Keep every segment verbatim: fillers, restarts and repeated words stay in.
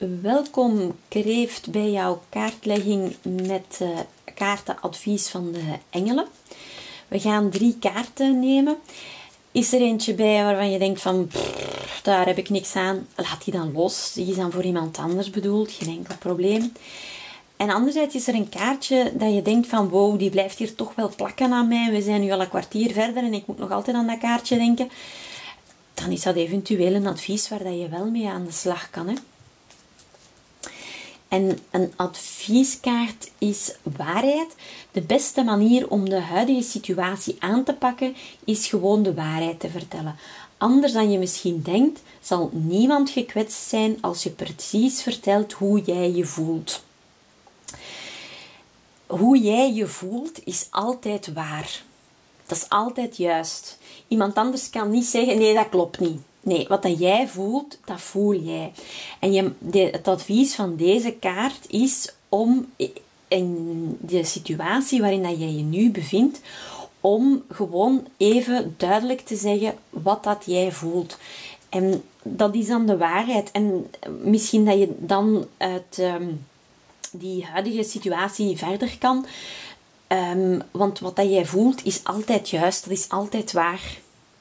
Welkom Kreeft bij jouw kaartlegging met uh, kaartenadvies van de engelen. We gaan drie kaarten nemen. Is er eentje bij waarvan je denkt van, pff, daar heb ik niks aan, laat die dan los. Die is dan voor iemand anders bedoeld, geen enkel probleem. En anderzijds is er een kaartje dat je denkt van, wow, die blijft hier toch wel plakken aan mij. We zijn nu al een kwartier verder en ik moet nog altijd aan dat kaartje denken. Dan is dat eventueel een advies waar je wel mee aan de slag kan, hè. En een advieskaart is waarheid. De beste manier om de huidige situatie aan te pakken is gewoon de waarheid te vertellen. Anders dan je misschien denkt, zal niemand gekwetst zijn als je precies vertelt hoe jij je voelt. Hoe jij je voelt is altijd waar. Dat is altijd juist. Iemand anders kan niet zeggen, nee, dat klopt niet. Nee, wat dat jij voelt, dat voel jij. En je, de, het advies van deze kaart is om in de situatie waarin dat jij je nu bevindt, om gewoon even duidelijk te zeggen wat dat jij voelt. En dat is dan de waarheid. En misschien dat je dan uit um, die huidige situatie verder kan. Um, want wat dat jij voelt is altijd juist. Dat is altijd waar.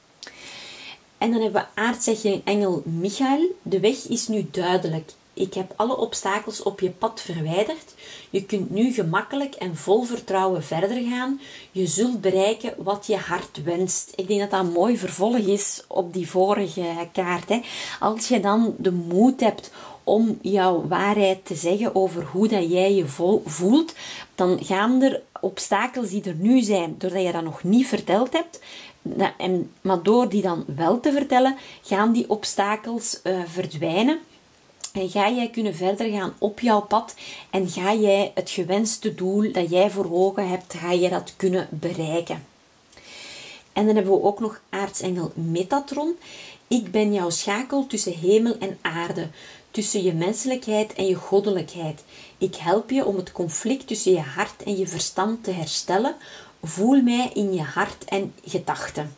En dan hebben we aartsengel Michael. De weg is nu duidelijk. Ik heb alle obstakels op je pad verwijderd. Je kunt nu gemakkelijk en vol vertrouwen verder gaan. Je zult bereiken wat je hart wenst. Ik denk dat dat een mooi vervolg is op die vorige kaart, hè. Als je dan de moed hebt om jouw waarheid te zeggen over hoe dat jij je voelt, dan gaan er obstakels die er nu zijn, doordat je dat nog niet verteld hebt, en, maar door die dan wel te vertellen, gaan die obstakels uh, verdwijnen. En ga jij kunnen verder gaan op jouw pad en ga jij het gewenste doel dat jij voor ogen hebt, ga je dat kunnen bereiken. En dan hebben we ook nog aartsengel Metatron. Ik ben jouw schakel tussen hemel en aarde, tussen je menselijkheid en je goddelijkheid. Ik help je om het conflict tussen je hart en je verstand te herstellen. Voel mij in je hart en gedachten.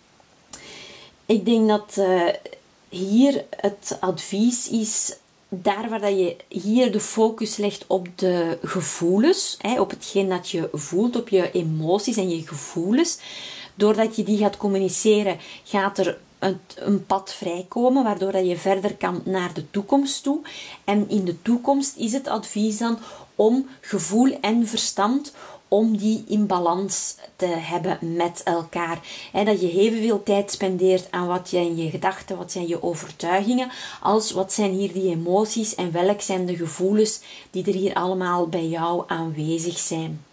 Ik denk dat uh, hier het advies is, daar waar dat je hier de focus legt op de gevoelens, hè, op hetgeen dat je voelt, op je emoties en je gevoelens. Doordat je die gaat communiceren, gaat er een, een pad vrijkomen, waardoor dat je verder kan naar de toekomst toe. En in de toekomst is het advies dan om gevoel en verstand, om die in balans te hebben met elkaar. He, dat je evenveel tijd spendeert aan wat zijn je gedachten, wat zijn je overtuigingen, als wat zijn hier die emoties en welk zijn de gevoelens die er hier allemaal bij jou aanwezig zijn.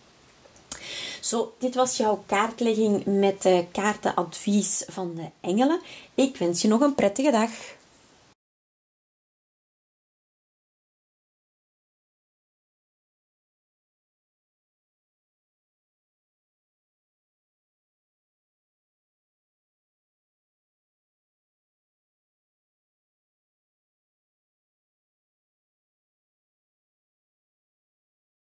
Zo, dit was jouw kaartlegging met de kaartenadvies van de engelen. Ik wens je nog een prettige dag.